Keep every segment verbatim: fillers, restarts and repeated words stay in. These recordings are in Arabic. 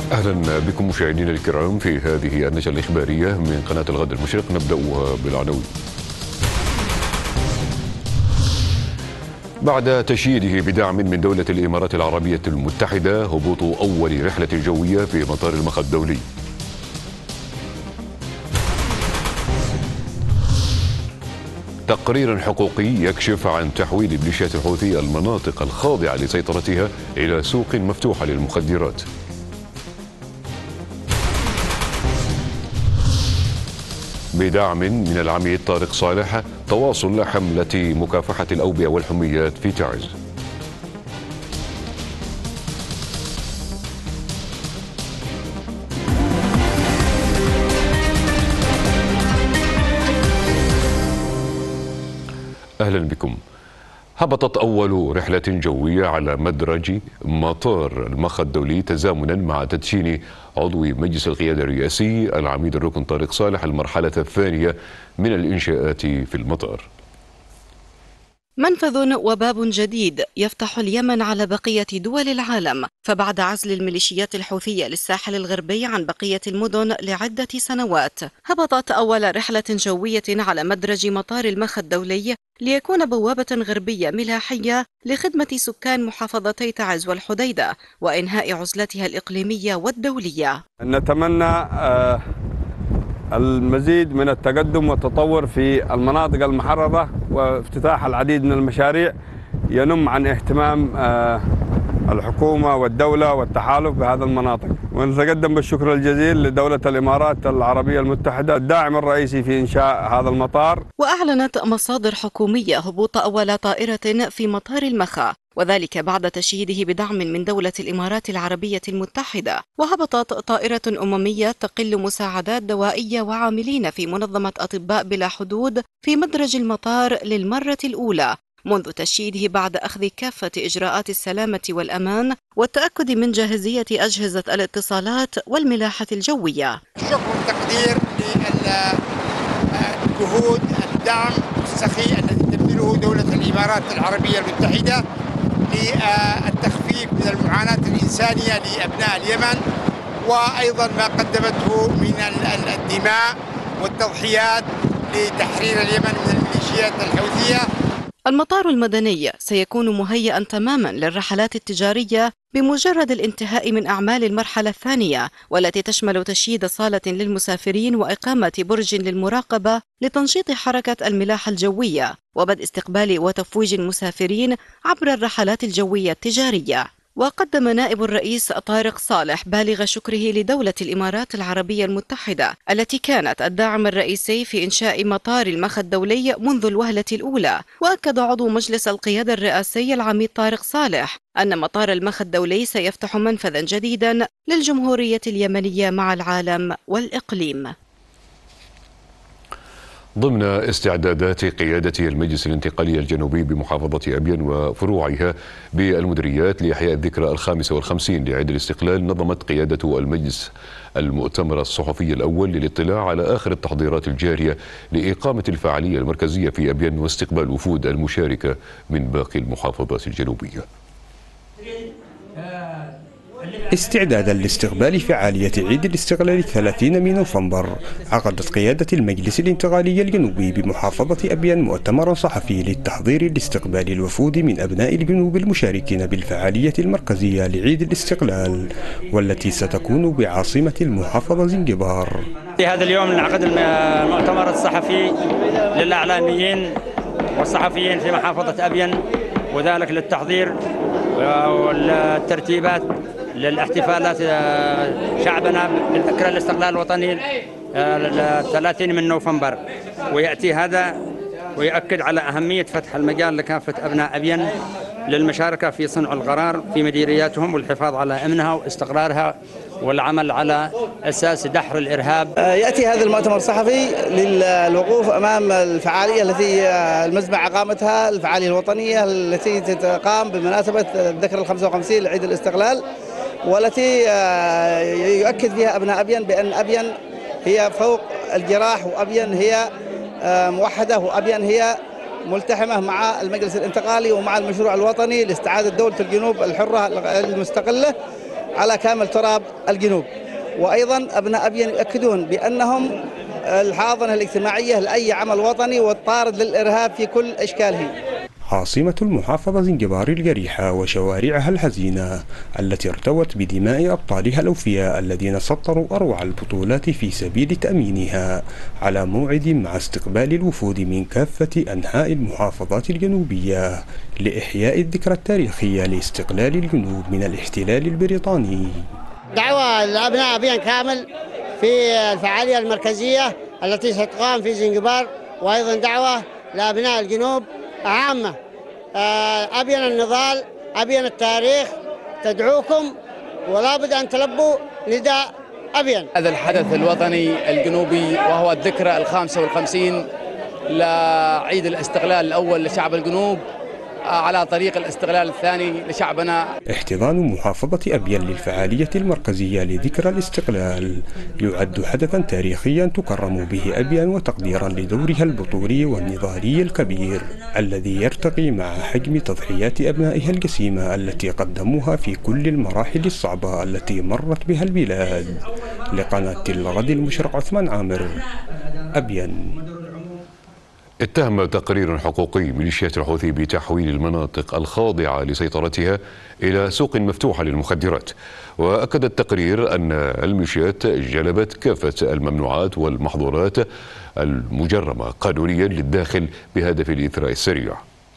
أهلا بكم مشاهدينا الكرام في هذه النشرة الإخبارية من قناة الغد المشرق. نبدأها بالعناوين. بعد تشييده بدعم من دولة الإمارات العربية المتحدة هبوط أول رحلة جوية في مطار المخا الدولي. تقرير حقوقي يكشف عن تحويل ميليشيات الحوثي المناطق الخاضعة لسيطرتها إلى سوق مفتوحة للمخدرات. بدعم من العميد طارق صالح تواصل حملة مكافحة الأوبئة والحميات في تعز. أهلا بكم. هبطت أول رحلة جوية على مدرج مطار المخا الدولي تزامنا مع تدشين عضو مجلس القيادة الرئاسي العميد الركن طارق صالح المرحلة الثانية من الإنشاءات في المطار. منفذ وباب جديد يفتح اليمن على بقية دول العالم، فبعد عزل الميليشيات الحوثية للساحل الغربي عن بقية المدن لعدة سنوات، هبطت أول رحلة جوية على مدرج مطار المخا الدولي ليكون بوابة غربية ملاحية لخدمة سكان محافظتي تعز والحديدة وإنهاء عزلتها الإقليمية والدولية. نتمنى المزيد من التقدم والتطور في المناطق المحررة وافتتاح العديد من المشاريع ينم عن اهتمام الحكومة والدولة والتحالف بهذه المناطق، ونتقدم بالشكر الجزيل لدولة الإمارات العربية المتحدة الداعم الرئيسي في إنشاء هذا المطار. وأعلنت مصادر حكومية هبوط أول طائرة في مطار المخا، وذلك بعد تشييده بدعم من دولة الإمارات العربية المتحدة. وهبطت طائرة أممية تقل مساعدات دوائية وعاملين في منظمة أطباء بلا حدود في مدرج المطار للمرة الأولى منذ تشييده بعد أخذ كافة إجراءات السلامة والأمان والتأكد من جاهزية أجهزة الاتصالات والملاحة الجوية. شكر وتقدير للجهود الدعم السخي الذي تبذله دولة الإمارات العربية المتحدة للتخفيف من المعاناة الإنسانية لأبناء اليمن، وأيضا ما قدمته من الدماء والتضحيات لتحرير اليمن من الميليشيات الحوثية. المطار المدني سيكون مهيئا تماما للرحلات التجارية بمجرد الانتهاء من أعمال المرحلة الثانية، والتي تشمل تشييد صالة للمسافرين وإقامة برج للمراقبة لتنشيط حركة الملاحة الجوية وبدء استقبال وتفويج المسافرين عبر الرحلات الجوية التجارية. وقدم نائب الرئيس طارق صالح بالغ شكره لدولة الإمارات العربية المتحدة التي كانت الداعم الرئيسي في إنشاء مطار المخا الدولي منذ الوهلة الأولى. وأكد عضو مجلس القيادة الرئاسي العميد طارق صالح أن مطار المخا الدولي سيفتح منفذا جديدا للجمهورية اليمنية مع العالم والإقليم. ضمن استعدادات قيادة المجلس الانتقالي الجنوبي بمحافظة أبين وفروعها بالمديريات لإحياء الذكرى الخامسة والخمسين لعيد الاستقلال، نظمت قيادة المجلس المؤتمر الصحفي الأول للاطلاع على آخر التحضيرات الجارية لإقامة الفعالية المركزية في أبين واستقبال وفود المشاركة من باقي المحافظات الجنوبية. استعدادا لاستقبال فعالية عيد الاستقلال الثلاثين من نوفمبر، عقدت قيادة المجلس الانتقالي الجنوبي بمحافظة أبين مؤتمرا صحفي للتحضير لاستقبال الوفود من أبناء الجنوب المشاركين بالفعالية المركزية لعيد الاستقلال، والتي ستكون بعاصمة المحافظة زنجبار. في هذا اليوم انعقد المؤتمر الصحفي للإعلاميين والصحفيين في محافظة أبين، وذلك للتحضير والترتيبات للاحتفالات شعبنا بالذكرى الاستقلال الوطني الثلاثين من نوفمبر. ويأتي هذا ويؤكد على أهمية فتح المجال لكافة أبناء أبين للمشاركة في صنع القرار في مديرياتهم والحفاظ على أمنها واستقرارها والعمل على أساس دحر الإرهاب. يأتي هذا المؤتمر الصحفي للوقوف أمام الفعالية التي المجمع أقامتها، الفعالية الوطنية التي تقام بمناسبة الذكرى الخمسة وخمسين لعيد الاستقلال، والتي يؤكد فيها أبناء أبين بأن أبين هي فوق الجراح، وأبين هي موحدة، وأبين هي ملتحمة مع المجلس الانتقالي ومع المشروع الوطني لاستعادة دولة الجنوب الحرة المستقلة. على كامل تراب الجنوب. وأيضا أبناء أبين يؤكدون بأنهم الحاضنة الاجتماعية لأي عمل وطني والطارد للإرهاب في كل أشكاله. عاصمة المحافظة زنجبار القريحة وشوارعها الحزينة التي ارتوت بدماء أبطالها الأوفياء الذين سطروا أروع البطولات في سبيل تأمينها، على موعد مع استقبال الوفود من كافة أنحاء المحافظات الجنوبية لإحياء الذكرى التاريخية لاستقلال الجنوب من الاحتلال البريطاني. دعوة لأبناء أبين كامل في الفعالية المركزية التي ستقام في زنجبار، وأيضا دعوة لأبناء الجنوب عامة. أبين النضال، أبين التاريخ تدعوكم، ولا بد أن تلبوا نداء أبين. هذا الحدث الوطني الجنوبي وهو الذكرى الخامسة والخمسين لعيد الاستقلال الأول لشعب الجنوب على طريق الاستقلال الثاني لشعبنا. احتضان محافظة أبين للفعالية المركزية لذكرى الاستقلال يعد حدثا تاريخيا تكرم به أبين وتقديرا لدورها البطولي والنضالي الكبير الذي يرتقي مع حجم تضحيات أبنائها الجسيمة التي قدموها في كل المراحل الصعبة التي مرت بها البلاد. لقناة الغد المشرق عثمان عامر، أبين. اتهم تقرير حقوقي ميليشيات الحوثي بتحويل المناطق الخاضعة لسيطرتها إلى سوق مفتوحة للمخدرات، وأكد التقرير أن الميليشيات جلبت كافة الممنوعات والمحظورات المجرمة قانونيا للداخل بهدف الإثراء السريع.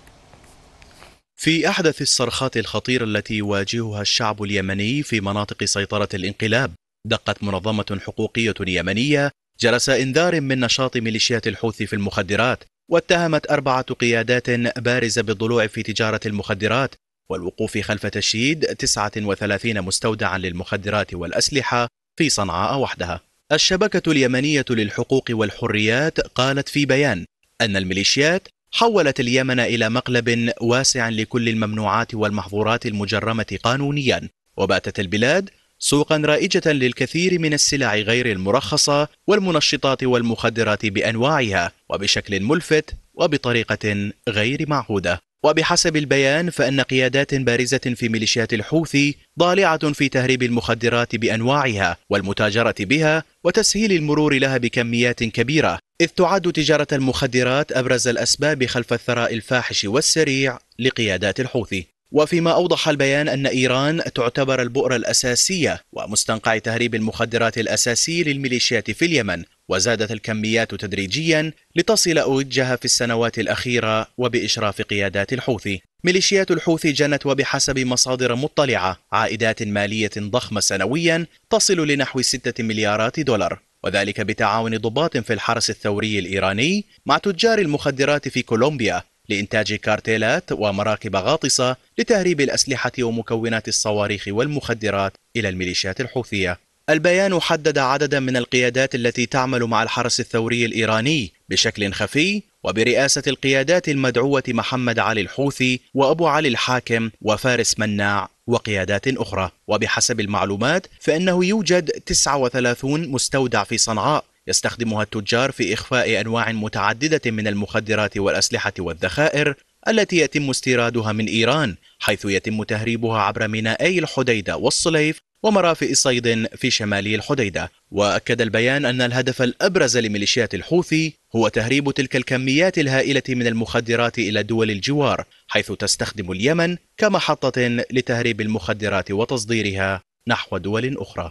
في أحدث الصرخات الخطيرة التي يواجهها الشعب اليمني في مناطق سيطرة الانقلاب، دقت منظمة حقوقية يمنية جرس إنذار من نشاط ميليشيات الحوثي في المخدرات، واتهمت أربعة قيادات بارزة بالضلوع في تجارة المخدرات والوقوف خلف تشييد تسعة وثلاثين مستودعا للمخدرات والأسلحة في صنعاء وحدها. الشبكة اليمنية للحقوق والحريات قالت في بيان أن الميليشيات حولت اليمن إلى مقلب واسع لكل الممنوعات والمحظورات المجرمة قانونيا، وباتت البلاد سوقا رائجة للكثير من السلع غير المرخصة والمنشطات والمخدرات بأنواعها وبشكل ملفت وبطريقة غير معهودة. وبحسب البيان فإن قيادات بارزة في ميليشيات الحوثي ضالعة في تهريب المخدرات بأنواعها والمتاجرة بها وتسهيل المرور لها بكميات كبيرة، إذ تعد تجارة المخدرات أبرز الأسباب خلف الثراء الفاحش والسريع لقيادات الحوثي. وفيما أوضح البيان أن إيران تعتبر البؤرة الأساسية ومستنقع تهريب المخدرات الأساسي للميليشيات في اليمن، وزادت الكميات تدريجيا لتصل أوجها في السنوات الأخيرة وبإشراف قيادات الحوثي. ميليشيات الحوثي جنت وبحسب مصادر مطلعة عائدات مالية ضخمة سنويا تصل لنحو ستة مليارات دولار، وذلك بتعاون ضباط في الحرس الثوري الإيراني مع تجار المخدرات في كولومبيا لإنتاج كارتيلات ومراكب غاطسة لتهريب الأسلحة ومكونات الصواريخ والمخدرات إلى الميليشيات الحوثية. البيان حدد عددا من القيادات التي تعمل مع الحرس الثوري الإيراني بشكل خفي وبرئاسة القيادات المدعوة محمد علي الحوثي وأبو علي الحاكم وفارس مناع وقيادات أخرى. وبحسب المعلومات فإنه يوجد تسعة وثلاثين مستودع في صنعاء يستخدمها التجار في إخفاء أنواع متعددة من المخدرات والأسلحة والذخائر التي يتم استيرادها من إيران، حيث يتم تهريبها عبر مينائي الحديدة والصليف ومرافئ صيد في شمالي الحديدة. وأكد البيان أن الهدف الأبرز لميليشيات الحوثي هو تهريب تلك الكميات الهائلة من المخدرات إلى دول الجوار، حيث تستخدم اليمن كمحطة لتهريب المخدرات وتصديرها نحو دول أخرى.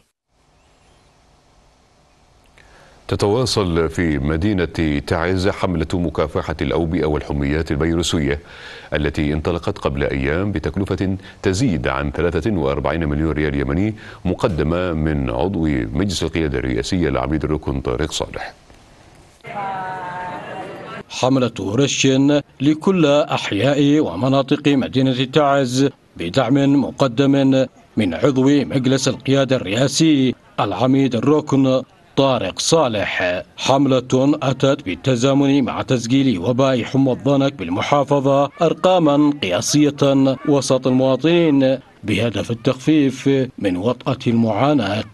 تتواصل في مدينة تعز حملة مكافحة الأوبئة والحميات الفيروسية التي انطلقت قبل أيام بتكلفة تزيد عن ثلاثة وأربعين مليون ريال يمني، مقدمة من عضو مجلس القيادة الرئاسية العميد الركن طارق صالح. حملة رش لكل أحياء ومناطق مدينة تعز بدعم مقدم من عضو مجلس القيادة الرئاسي العميد الركن طارق صالح. حملة أتت بالتزامن مع تسجيل وباء حمى الضنك بالمحافظة أرقاما قياسية وسط المواطنين بهدف التخفيف من وطأة المعاناة.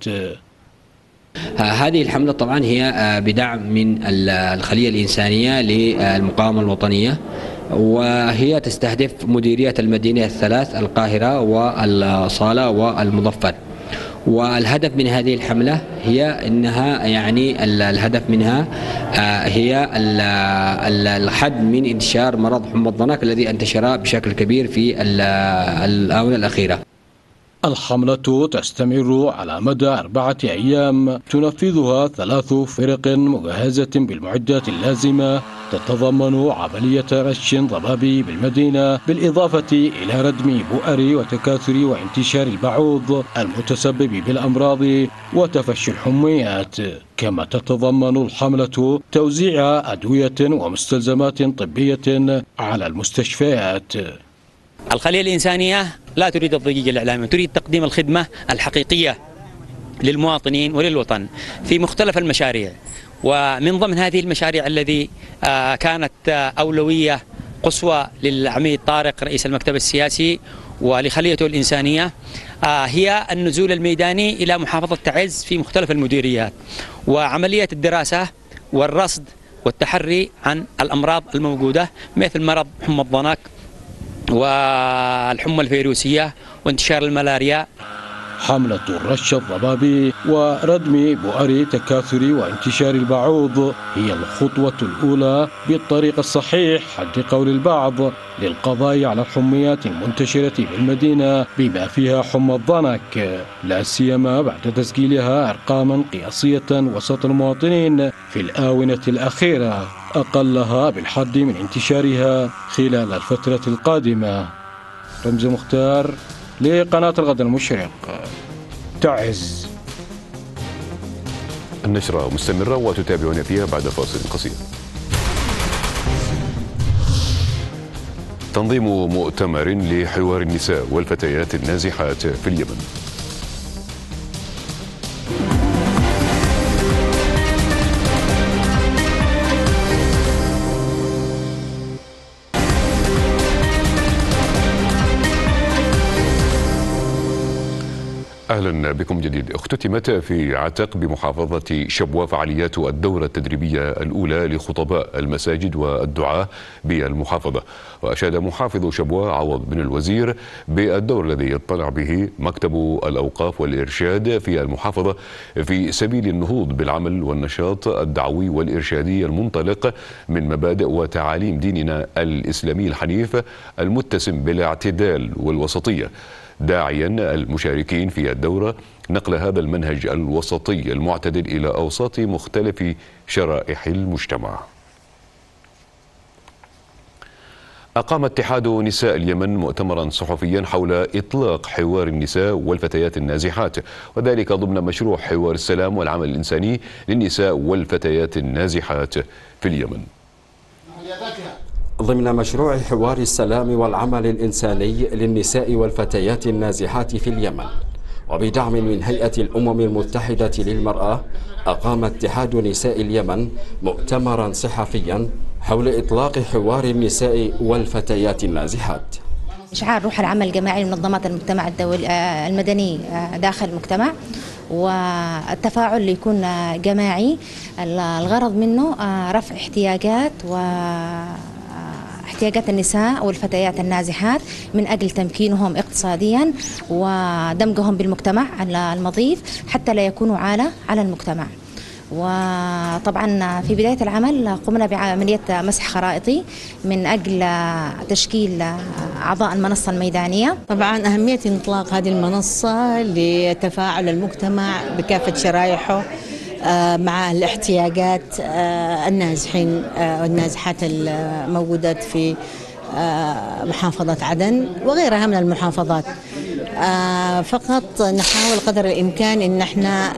هذه الحملة طبعا هي بدعم من الخلية الإنسانية للمقاومة الوطنية، وهي تستهدف مديرية المدينة الثلاث القاهرة والصالة والمظفر. والهدف من هذه الحملة هي أنها يعني الهدف منها هي الحد من انتشار مرض حمى الضنك الذي انتشر بشكل كبير في الآونة الأخيرة. الحملة تستمر على مدى أربعة أيام تنفذها ثلاث فرق مجهزة بالمعدات اللازمة تتضمن عملية رش ضبابي بالمدينة بالإضافة إلى ردم بؤر وتكاثر وانتشار البعوض المتسبب بالأمراض وتفشي الحميات. كما تتضمن الحملة توزيع أدوية ومستلزمات طبية على المستشفيات. الخلية الإنسانية لا تريد الضجيج الإعلامي، تريد تقديم الخدمة الحقيقية للمواطنين وللوطن في مختلف المشاريع. ومن ضمن هذه المشاريع الذي كانت أولوية قصوى للعميد طارق رئيس المكتب السياسي ولخليته الإنسانية هي النزول الميداني إلى محافظة تعز في مختلف المديريات وعملية الدراسة والرصد والتحري عن الأمراض الموجودة مثل مرض حمى الضنك والحمى الفيروسية وانتشار الملاريا. حملة الرش الضبابي وردم بؤر تكاثر وانتشار البعوض هي الخطوة الأولى بالطريق الصحيح حد قول البعض للقضاء على الحميات المنتشرة بالمدينة بما فيها حمى الضنك، لا سيما بعد تسجيلها أرقاما قياسية وسط المواطنين في الآونة الأخيرة أقلها بالحد من انتشارها خلال الفترة القادمة. رمزي مختار لقناة الغد المشرق، تعز. النشرة مستمرة وتتابعون فيها بعد فاصل قصير. تنظيم مؤتمر لحوار النساء والفتيات النازحات في اليمن. أهلا بكم جديد. اختتمت في عتق بمحافظة شبوة فعاليات الدورة التدريبية الأولى لخطباء المساجد والدعاة بالمحافظة. وأشاد محافظ شبوة عوض بن الوزير بالدور الذي يطلع به مكتب الأوقاف والإرشاد في المحافظة في سبيل النهوض بالعمل والنشاط الدعوي والإرشادي المنطلق من مبادئ وتعاليم ديننا الإسلامي الحنيف المتسم بالاعتدال والوسطية، داعيا المشاركين في الدورة نقل هذا المنهج الوسطي المعتدل إلى أوساط مختلف شرائح المجتمع. أقام اتحاد نساء اليمن مؤتمرا صحفيا حول إطلاق حوار النساء والفتيات النازحات، وذلك ضمن مشروع حوار السلام والعمل الإنساني للنساء والفتيات النازحات في اليمن. ضمن مشروع حوار السلام والعمل الإنساني للنساء والفتيات النازحات في اليمن وبدعم من هيئة الأمم المتحدة للمرأة، أقام اتحاد نساء اليمن مؤتمرا صحفيا حول إطلاق حوار النساء والفتيات النازحات. إشعار روح العمل الجماعي لمنظمات المجتمع الدولي المدني داخل المجتمع، والتفاعل اللي يكون جماعي الغرض منه رفع احتياجات و احتياجات النساء والفتيات النازحات من أجل تمكينهم اقتصاديا ودمجهم بالمجتمع النظيف حتى لا يكونوا عالة على المجتمع. وطبعا في بداية العمل قمنا بعملية مسح خرائطي من أجل تشكيل أعضاء المنصة الميدانية. طبعا أهمية إطلاق هذه المنصة لتفاعل المجتمع بكافة شرائحه مع الاحتياجات النازحين والنازحات الموجودات في محافظة عدن وغيرها من المحافظات. فقط نحاول قدر الإمكان إن احنا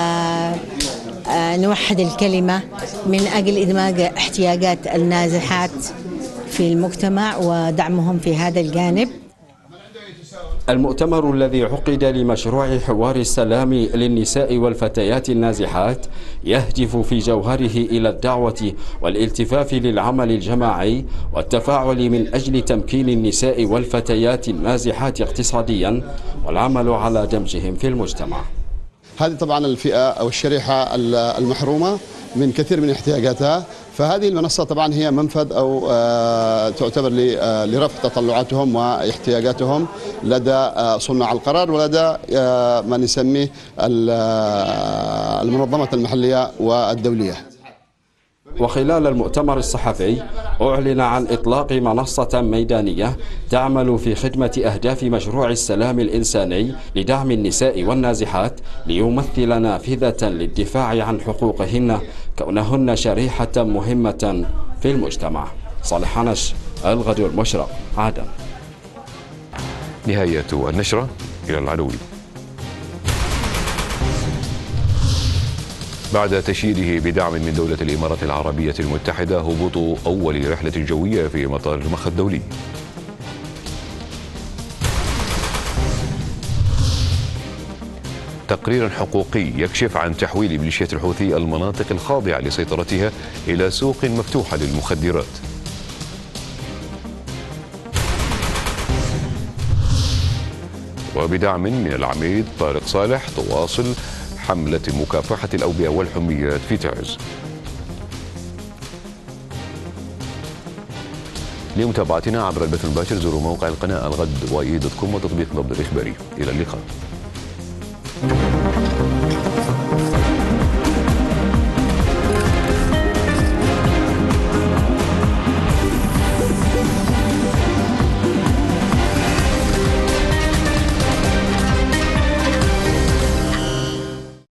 نوحد الكلمة من أجل إدماج احتياجات النازحات في المجتمع ودعمهم في هذا الجانب. المؤتمر الذي عقد لمشروع حوار السلام للنساء والفتيات النازحات يهدف في جوهره إلى الدعوة والالتفاف للعمل الجماعي والتفاعل من أجل تمكين النساء والفتيات النازحات اقتصاديا والعمل على دمجهم في المجتمع. هذه طبعا الفئة أو الشريحة المحرومة من كثير من احتياجاتها. فهذه المنصة طبعا هي منفذ أو تعتبر لرفع تطلعاتهم واحتياجاتهم لدى صناع القرار ولدى ما نسميه المنظمات المحلية والدولية. وخلال المؤتمر الصحفي أعلن عن إطلاق منصة ميدانية تعمل في خدمة أهداف مشروع السلام الإنساني لدعم النساء والنازحات ليمثل نافذة للدفاع عن حقوقهن كونهن شريحة مهمة في المجتمع. صالح حنش، الغد المشرق، عدن. نهاية النشرة، إلى العناوين. بعد تشييده بدعم من دولة الإمارات العربية المتحدة هبوط أول رحلة جوية في مطار المخ الدولي. تقرير حقوقي يكشف عن تحويل ميليشيات الحوثي المناطق الخاضعة لسيطرتها إلى سوق مفتوحة للمخدرات. وبدعم من العميد طارق صالح تواصل حملة مكافحة الأوبئة والحميات في تعز. لمتابعتنا عبر البث المباشر زوروا موقع القناة الغد واي دوت كوم وتطبيق نبض الإخباري. إلى اللقاء.